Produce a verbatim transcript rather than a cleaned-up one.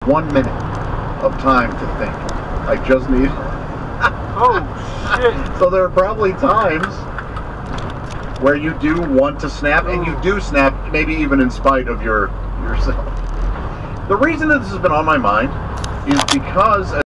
one minute of time to think. I just need... Oh, shit. So there are probably times where you do want to snap, and you do snap, maybe even in spite of your yourself. The reason that this has been on my mind is because